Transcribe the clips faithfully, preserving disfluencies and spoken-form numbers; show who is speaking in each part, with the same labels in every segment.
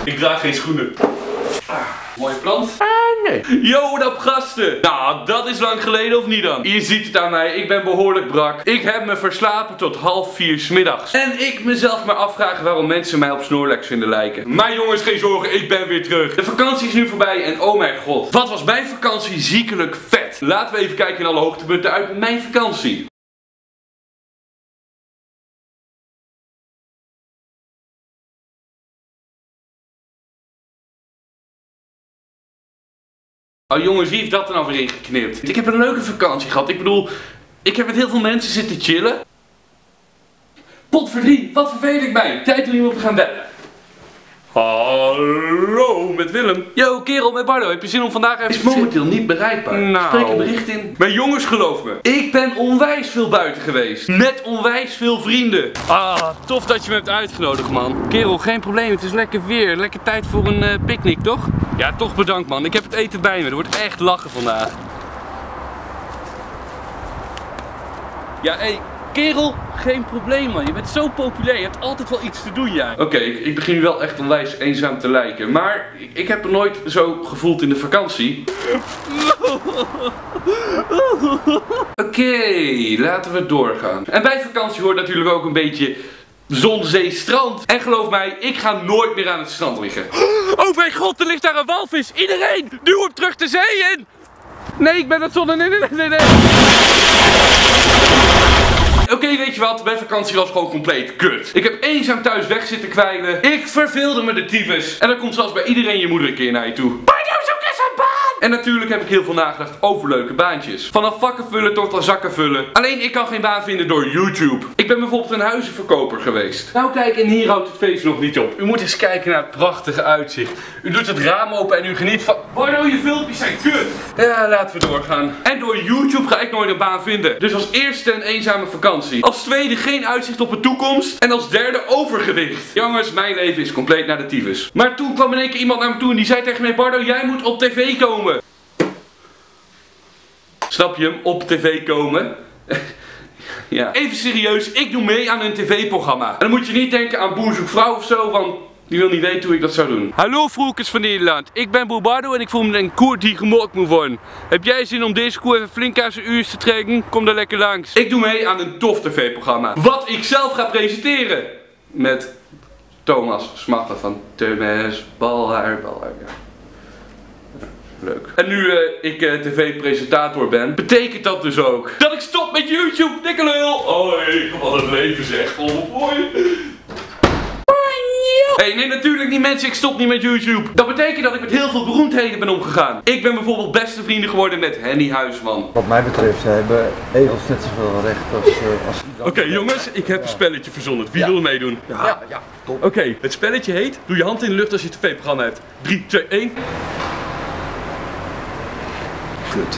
Speaker 1: Ik draag geen schoenen. Ah, mooie plant. Ah, nee. Yo, wat up gasten? Nou, dat is lang geleden of niet dan? Je ziet het aan mij, ik ben behoorlijk brak. Ik heb me verslapen tot half vier 's middags. En ik mezelf maar afvragen waarom mensen mij op Snorlax vinden lijken. Maar jongens, geen zorgen, ik ben weer terug. De vakantie is nu voorbij en oh mijn god. Wat was mijn vakantie ziekelijk vet. Laten we even kijken in alle hoogtepunten uit mijn vakantie. Oh jongens, wie heeft dat er nou weer ingeknipt? Ik heb een leuke vakantie gehad. Ik bedoel, ik heb met heel veel mensen zitten chillen. Potverdrie, wat vervel ik mij. Tijd om iemand te gaan bellen. Hallo, met Willem. Yo, kerel, met Bardo. Heb je zin om vandaag even... Is momenteel niet bereikbaar. Nou. Spreek een bericht in. Maar jongens, geloof me. Ik ben onwijs veel buiten geweest. Met onwijs veel vrienden. Ah, tof dat je me hebt uitgenodigd, man. Kerel, geen probleem. Het is lekker weer. Lekker tijd voor een uh, picknick, toch? Ja, toch bedankt, man. Ik heb het eten bij me. Er wordt echt lachen vandaag. Ja, hé. Hey. Kerel, geen probleem man, je bent zo populair, je hebt altijd wel iets te doen jij. Oké, okay, ik, ik begin nu wel echt onwijs eenzaam te lijken, maar ik, ik heb het nooit zo gevoeld in de vakantie. Oké, okay, laten we doorgaan. En bij vakantie hoort natuurlijk ook een beetje zon, zee, strand. En geloof mij, ik ga nooit meer aan het strand liggen. Oh mijn god, er ligt daar een walvis, iedereen, duw hem terug de zee in. Nee, ik ben het zonne, nee, nee, nee, nee. Oké, okay, weet je wat? Mijn vakantie was gewoon compleet kut. Ik heb eenzaam thuis weg zitten kwijlen. Ik verveelde me de tyfus. En dan komt zelfs bij iedereen je moeder een keer naar je toe. Bardo, zoek eens een baan! En natuurlijk heb ik heel veel nagedacht over leuke baantjes. Vanaf vakken vullen tot aan zakken vullen. Alleen ik kan geen baan vinden door YouTube. Ik ben bijvoorbeeld een huizenverkoper geweest. Nou kijk, en hier houdt het feest nog niet op. U moet eens kijken naar het prachtige uitzicht. U doet het raam open en u geniet van... Bardo, je filmpjes zijn kut! Ja, laten we doorgaan. En door YouTube ga ik nooit een baan vinden. Dus als eerste een eenzame vakantie. Als tweede geen uitzicht op de toekomst. En als derde overgewicht. Jongens, mijn leven is compleet naar de tyfus. Maar toen kwam in één keer iemand naar me toe en die zei tegen mij: Bardo, jij moet op tv komen. Snap je hem? Op tv komen. Ja. Even serieus, ik doe mee aan een tv-programma. En dan moet je niet denken aan Boer zoekt vrouw of zo, want die wil niet weten hoe ik dat zou doen. Hallo vroekers van Nederland, ik ben Boer Bardo en ik voel me een koer die gemokt moet worden. Heb jij zin om deze koer even flink aan zijn uur te trekken? Kom daar lekker langs. Ik doe mee aan een tof tv-programma. Wat ik zelf ga presenteren. Met Thomas Smatten van Thomas Balhaar. Balhaar, ja. Leuk. En nu uh, ik uh, tv-presentator ben, betekent dat dus ook dat ik stop met YouTube, dikke lul. Oh hey, wat het leven zegt. Oh boy. Hey, nee natuurlijk niet mensen, ik stop niet met YouTube. Dat betekent dat ik met heel veel beroemdheden ben omgegaan. Ik ben bijvoorbeeld beste vrienden geworden met Henny Huisman.
Speaker 2: Wat mij betreft hebben egels net zoveel recht als... Uh, als
Speaker 1: Oké okay, jongens, ik heb een spelletje verzonnen. Wie ja. wil er meedoen?
Speaker 2: Ja, ja, ja top.
Speaker 1: Oké, okay, het spelletje heet, doe je hand in de lucht als je een tv-programma hebt. drie, twee, één.
Speaker 2: Goed.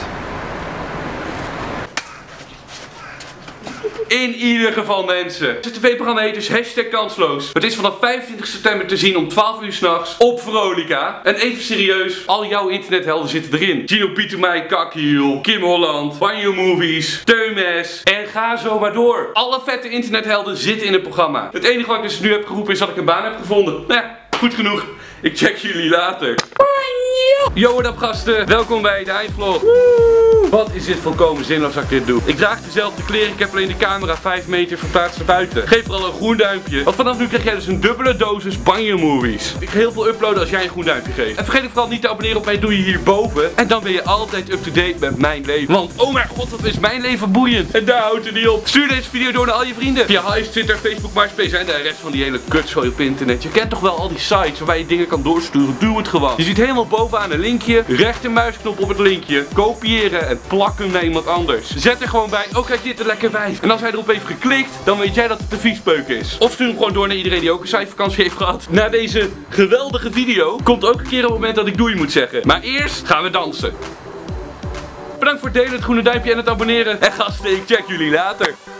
Speaker 1: In ieder geval mensen. Het tv-programma heet dus hashtag kansloos. Het is vanaf vijfentwintig september te zien om twaalf uur s'nachts op Veronica. En even serieus, al jouw internethelden zitten erin. Gino Pietermij, Kakhiel, Kim Holland, Banjo Movies, Teumes en ga zo maar door. Alle vette internethelden zitten in het programma. Het enige wat ik dus nu heb geroepen is dat ik een baan heb gevonden. Nou ja, goed genoeg. Ik check jullie later. Yo, wat up gasten, welkom bij de eindvlog. Woe! Wat is dit volkomen zinloos dat ik dit doe. Ik draag dezelfde kleren, ik heb alleen de camera vijf meter verplaatst naar buiten. Geef vooral een groen duimpje, want vanaf nu krijg jij dus een dubbele dosis Banjo Movies. Ik ga heel veel uploaden als jij een groen duimpje geeft. En vergeet ook vooral niet te abonneren op mij, doe je hierboven. En dan ben je altijd up-to-date met mijn leven. Want oh mijn god, wat is mijn leven boeiend. En daar houdt het niet op. Stuur deze video door naar al je vrienden. Via Hives, Twitter, Facebook, MySpace en de rest van die hele kutzooi op internet. Je kent toch wel al die sites waarbij je dingen kan doorsturen. Doe het gewoon. Je ziet helemaal bovenaan een linkje. Rechtermuisknop op het linkje. Kopiëren en plak hem naar iemand anders. Zet er gewoon bij, oh kijk dit een lekker wijf. En als hij erop heeft geklikt, dan weet jij dat het een viespeuk is. Of stuur hem gewoon door naar iedereen die ook een cijfervakantie heeft gehad. Na deze geweldige video komt ook een keer op het moment dat ik doei moet zeggen. Maar eerst gaan we dansen. Bedankt voor het delen, het groene duimpje en het abonneren. En gasten, ik check jullie later.